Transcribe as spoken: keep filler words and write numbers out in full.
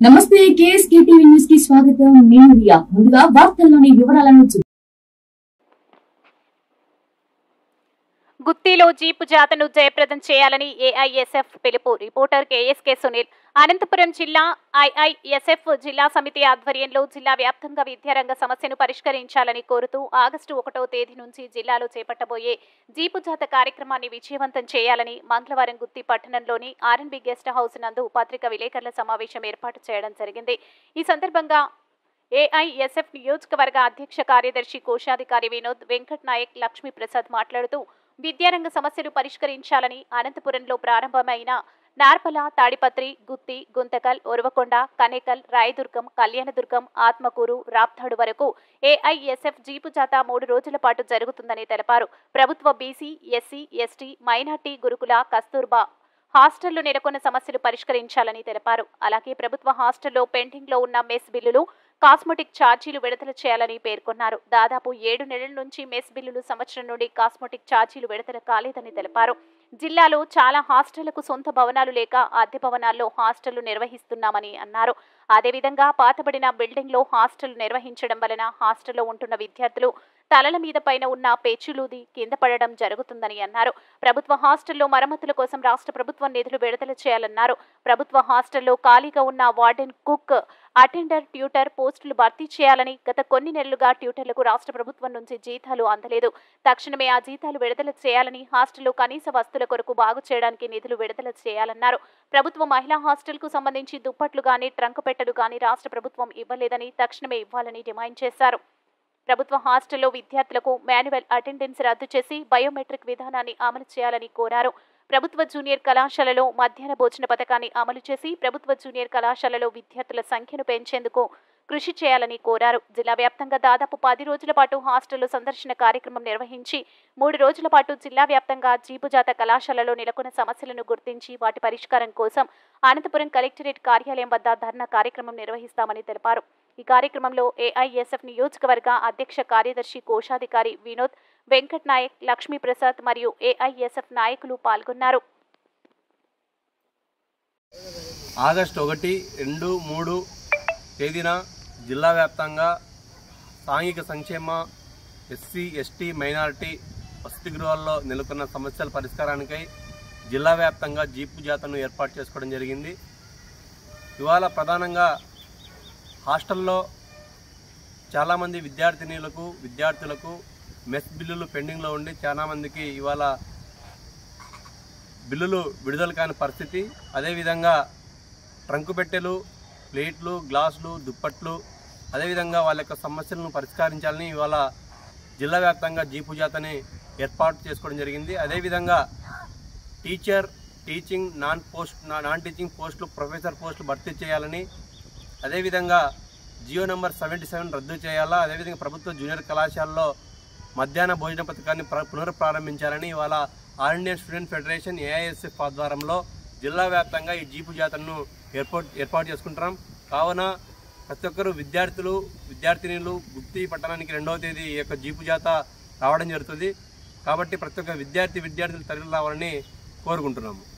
నమస్తే KSK TV news కి స్వాగతం. నేను రియా. ముందుగా వార్తల్లోని వివరాలను చూద్దాం. గుత్తిలో జీపు జాతను జయప్రదం చేయాలని ఏఐఎస్ఎఫ్ పిలుపు. Reporter KSK Sunil. అనంతపురం జిల్లా ఐఐఎస్ఎఫ్ జిల్లా సమితి ఆధ్వర్యంలో జిల్లా వ్యాప్తంగా విద్యారంగ సమస్యను పరిష్కరించాలని కోరుతూ ఆగస్టు ఒకటో తేదీ నుంచి జిల్లాలో చేపట్టబోయే జీపు జాత కార్యక్రమాన్ని విజయవంతం చేయాలని మంగళవారం గుత్తి పట్టణంలోని ఆర్ఎన్బి గెస్ట్ హౌస్ నందు పత్రికా విలేకరుల సమావేశం ఏర్పాటు చేయడం జరిగింది. ఈ సందర్భంగా ఏఐఎస్ఎఫ్ నియోజకవర్గ అధ్యక్ష కార్యదర్శి కోశాధికారి వినోద్ వెంకట్ నాయక్ లక్ష్మీ ప్రసాద్ మాట్లాడుతూ విద్యారంగ సమస్యలు పరిష్కరించాలని అనంతపురంలో ప్రారంభమైన నార్పల, తాడిపత్రి, గుత్తి, గుంతకల్, ఒరవకొండ, కనేకల్, రాయదుర్గం, కళ్యాణదుర్గం, ఆత్మకూరు, రాప్తాడు వరకు ఏఐఎస్ఎఫ్ జీపు జాత మూడు రోజుల పాటు జరుగుతుందని తెలిపారు. ప్రభుత్వ బీసీ, ఎస్సీ, ఎస్టీ, మైనార్టీ గురుకుల, కస్తూర్బా హాస్టళ్లు నెలకొన్న సమస్యలు పరిష్కరించాలని తెలిపారు. అలాగే ప్రభుత్వ హాస్టల్లో పెండింగ్ లో ఉన్న మెస్ బిల్లులు, కాస్మెటిక్ ఛార్జీలు విడుదల చేయాలని పేర్కొన్నారు. దాదాపు ఏడు నెలల నుంచి మెస్ బిల్లులు, సంవత్సరం నుండి కాస్మెటిక్ ఛార్జీలు విడుదల కాలేదని తెలిపారు. జిల్లాలో చాలా హాస్టళ్లకు సొంత భవనాలు లేక అద్దె భవనాల్లో హాస్టళ్లు నిర్వహిస్తున్నామని అన్నారు. అదేవిధంగా పాతబడిన బిల్డింగ్ లో హాస్టల్ నిర్వహించడం వలన హాస్టల్లో ఉంటున్న విద్యార్థులు తలల మీద పైన ఉన్న పేచులూది కింద పడడం జరుగుతుందని అన్నారు. ప్రభుత్వ హాస్టల్లో మరమ్మతుల కోసం రాష్ట్ర ప్రభుత్వం నిధులు విడుదల చేయాలన్నారు. ప్రభుత్వ హాస్టల్లో ఖాళీగా ఉన్న వార్డెన్, కుక్, అటెండర్, ట్యూటర్ పోస్టులు భర్తీ చేయాలని గత కొన్ని నెలలుగా ట్యూటర్లకు రాష్ట్ర ప్రభుత్వం నుంచి జీతాలు అందలేదు. తక్షణమే ఆ జీతాలు విడుదల చేయాలని, హాస్టల్లో కనీస వస్తువుల కొరకు బాగు చేయడానికి నిధులు విడుదల చేయాలన్నారు. ప్రభుత్వ మహిళా హాస్టల్ కు సంబంధించి దుప్పట్లు గానీ, ట్రంక్ పెట్టెలు గానీ రాష్ట్ర ప్రభుత్వం ఇవ్వలేదని తక్షణమే ఇవ్వాలని డిమాండ్ చేశారు. ప్రభుత్వ హాస్టల్లో విద్యార్థులకు మాన్యువల్ అటెండెన్స్ రద్దు చేసి బయోమెట్రిక్ విధానాన్ని అమలు చేయాలని కోరారు. ప్రభుత్వ జూనియర్ కళాశాలలో మధ్యాహ్న భోజన పథకాన్ని అమలు చేసి ప్రభుత్వ జూనియర్ కళాశాలలో విద్యార్థుల సంఖ్యను పెంచేందుకు కృషి చేయాలని కోరారు. జిల్లా వ్యాప్తంగా దాదాపు పది రోజుల పాటు హాస్టల్లో సందర్శన కార్యక్రమం నిర్వహించి మూడు రోజుల పాటు జిల్లా వ్యాప్తంగా జీపు జాత కళాశాలలో నెలకొన్న సమస్యలను గుర్తించి వాటి పరిష్కారం కోసం అనంతపురం కలెక్టరేట్ కార్యాలయం వద్ద ధర్నా కార్యక్రమం నిర్వహిస్తామని తెలిపారు. ఈ కార్యక్రమంలో ఏఐఎస్ఎఫ్ నియోజకవర్గ అధ్యక్ష కార్యదర్శి కోశాధికారి వినోద్ వెంకట్ నాయక్, లక్ష్మీ ప్రసాద్ మరియు ఏఐఎస్ఎఫ్ నాయకులు పాల్గొన్నారు. ఆగస్టు ఒకటి రెండు మూడు తేదీన జిల్లా వ్యాప్తంగా సాంఘిక సంక్షేమ, ఎస్సీ, ఎస్టీ, మైనారిటీ వసతి గృహాల్లో నెలకొన్న సమస్యల పరిష్కారానికై జిల్లా వ్యాప్తంగా జీపు జాతను ఏర్పాటు చేసుకోవడం జరిగింది. ఇవాళ ప్రధానంగా హాస్టల్లో చాలామంది విద్యార్థినీలకు, విద్యార్థులకు మెస్ బిల్లులు పెండింగ్లో ఉండి చాలామందికి ఇవాళ బిల్లులు విడుదల కాని పరిస్థితి. అదేవిధంగా ట్రంకు పెట్టెలు, ప్లేట్లు, గ్లాసులు, దుప్పట్లు, అదేవిధంగా వాళ్ళ యొక్క సమస్యలను పరిష్కరించాలని ఇవాళ జిల్లా వ్యాప్తంగా జీపు జాతని ఏర్పాటు చేసుకోవడం జరిగింది. అదేవిధంగా teacher, teaching, non post non teaching పోస్టులు, ప్రొఫెసర్ పోస్టులు భర్తీ చేయాలని, అదేవిధంగా జియో నెంబర్ సెవెంటీ సెవెన్ రద్దు చేయాలా, అదేవిధంగా ప్రభుత్వ జూనియర్ కళాశాలలో మధ్యాహ్న భోజన పథకాన్ని పునఃప్రారంభించాలని ఇవాళ all Indian student federation AISF ఆధ్వర్యంలో జిల్లా వ్యాప్తంగా ఈ జీపు జాతరను ఏర్పాటు ఏర్పాటు చేసుకుంటున్నాం. కావున ప్రతి ఒక్కరు విద్యార్థులు, విద్యార్థినీలు గుత్తి పట్టణానికి రెండవ తేదీ ఈ యొక్క జీపు జాత రావడం జరుగుతుంది. కాబట్టి ప్రతి ఒక్క విద్యార్థి విద్యార్థులు తరలి రావాలని కోరుకుంటున్నాము.